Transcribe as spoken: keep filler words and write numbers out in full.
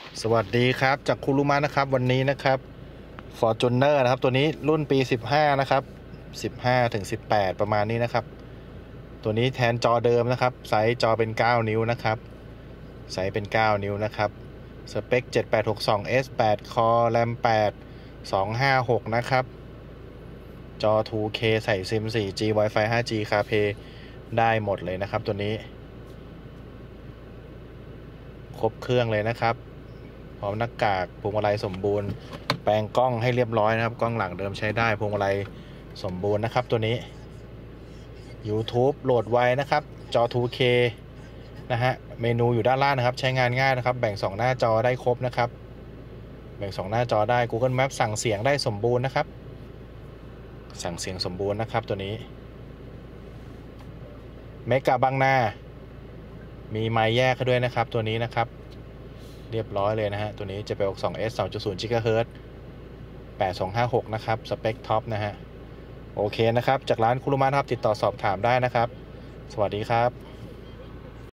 สวัสดีครับจากคุรุมะนะครับวันนี้นะครับ Fortuner นะครับตัวนี้รุ่นปีสิบห้านะครับสิบห้าถึงสิบแปดประมาณนี้นะครับตัวนี้แทนจอเดิมนะครับไซส์จอเป็นเก้านิ้วนะครับไซส์เป็นเก้านิ้วนะครับสเปคเจ็ดแปดหกสอง เอส แปด Core RAM แปด สองห้าหกนะครับจอ ทู เค ใส่ซิม โฟร์จี Wi-Fi ไฟว์จี CarPlay ได้หมดเลยนะครับตัวนี้ครบเครื่องเลยนะครับพร้อมหน้ากากพวงมาลัยสมบูรณ์แปลงกล้องให้เรียบร้อยนะครับกล้องหลังเดิมใช้ได้พวงมาลัยสมบูรณ์นะครับตัวนี้ YouTube โหลดไวนะครับจอ ทู เค นะฮะเมนูอยู่ด้านล่างนะครับใช้งานง่ายนะครับแบ่งสองหน้าจอได้ครบนะครับแบ่งสองหน้าจอได้ Google Maps สั่งเสียงได้สมบูรณ์นะครับสั่งเสียงสมบูรณ์นะครับตัวนี้เมกะบางนามีไมค์แยกให้ด้วยนะครับตัวนี้นะครับเรียบร้อยเลยนะฮะตัวนี้จะเป็น สอง เอส สองจุดศูนย์ GHz แปด สอง ห้า หกนะครับสเปคท็อปนะฮะโอเคนะครับจากร้านคุรุมะครับติดต่อสอบถามได้นะครับสวัสดีครับ